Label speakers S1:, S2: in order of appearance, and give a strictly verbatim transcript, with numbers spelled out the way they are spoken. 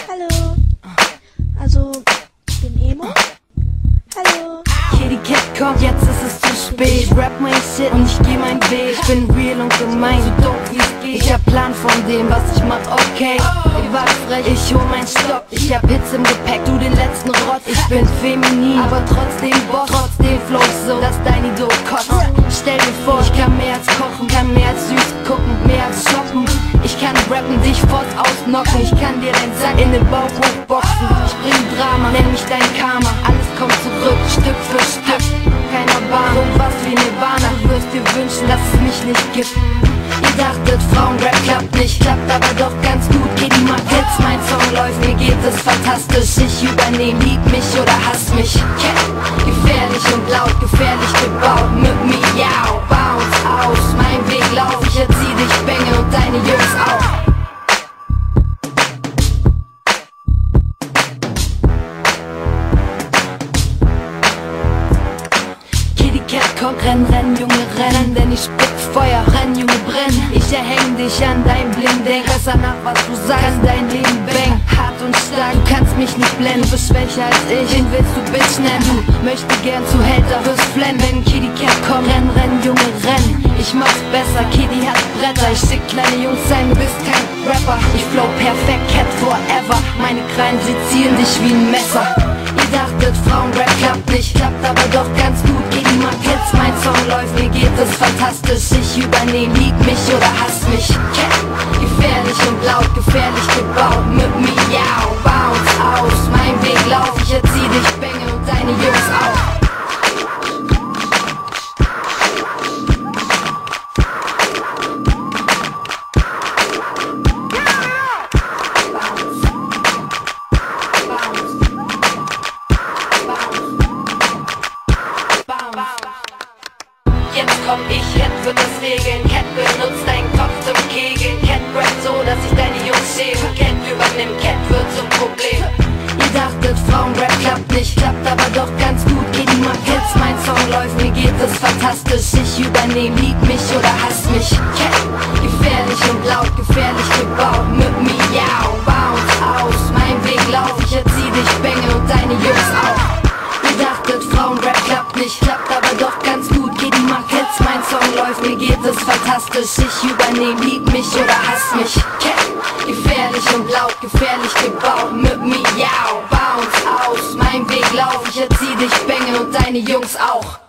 S1: Hallo. Also, ich bin Emo. Hallo.
S2: Kitty Cat kommt, jetzt ist es zu spät. Ich rap mein Shit und ich geh meinen Weg. Ich bin real und gemein, so doof wie es geht. Ich hab Plan von dem, was ich mach, okay. Ich war frech, ich hol mein Stock. Ich hab Hits im Gepäck, du den letzten Rott. Ich bin feminin, aber trotzdem Boss. Trotzdem flow ich so, dass dein Idol kotzt. Stell dir vor, ich kann mehr als kochen, kann mehr als süß gucken, mehr als shoppen. Ich kann rappen, dich forts ausnocken. Ich kann dir deinen Sack in den Bauch hochboxen. Ich bring Drama, nenn mich dein Karma. Alles kommt zurück, Stück für Stück. Keiner Bahn, so was wie Nirvana. Du wirst dir wünschen, dass es mich nicht gibt. Ihr dachtet, Frauenrap klappt nicht, klappt aber doch ganz gut. Kitty macht Hits, mein Song läuft, mir geht es fantastisch. Ich übernehm, lieb mich oder hass mich. Cat, gefährlich und laut, gefährlich gebaut. Mit mir, ja, bounce aus. Mein Weg lauf, ich erzieh dich, Bänge und deine Jungs auch. Komm, renn, renn, Junge, renn, denn ich spitz Feuer, renn, Junge, brenn. Ich erhäng dich an dein Bling, denk besser nach, was du sagst, kann dein Leben bang. Hart und stark, du kannst mich nicht blenden, du bist schwächer als ich, wen willst du Bitch nennen? Du möchte gern zu Hater, wirst flennen, wenn Kitty Cat kommt. Renn, renn, Junge, renn, ich mach's besser, Kitty hat Bretter. Ich schick kleine Jungs sein, du bist kein Rapper. Ich flow perfekt, Cat forever, meine Krallen sezieren dich wie ein Messer. Ihr dachtet, Frauenrap klappt nicht, klappt aber doch ganz gut. Kitty macht Hits, mein Song läuft, mir geht es fantastisch. Ich übernehm, lieb mich oder hass mich. Cat, gefährlich und laut, gefährlich gebaut. Mit mir, ja, bounce aus. Mein Weg lauf, ich erzieh dich, Bänge und deine Jungs auch. Jetzt komm ich, Cat wird das regeln. Cat benutzt deinen Kopf zum Kegeln. Cat rappt so, dass ich deine Jungs schäme. Cat übernimmt, Cat wird zum Problem. Ihr dachtet, Frauenrap klappt nicht, klappt aber doch ganz gut. Kitty macht Hits, mein Song läuft, mir geht es fantastisch. Ich übernehm, lieb mich oder hass mich. Cat, gefährlich und laut, gefährlich gebaut. Mit mir, ja, bounce aus. Mein Weg lauf, ich erzieh dich, Bänge und deine Jungs auch. Ihr dachtet, Frauenrap klappt nicht, klappt aber doch ganz gut. Kitty macht Hits, mein Song läuft, mir geht es fantastisch. Ich übernehm, lieb mich oder hass mich. Cat, gefährlich und laut, gefährlich gebaut. Mit mir, ja, bounce aus. Mein Weg lauf, ich erzieh dich, Bänge und deine Jungs auch.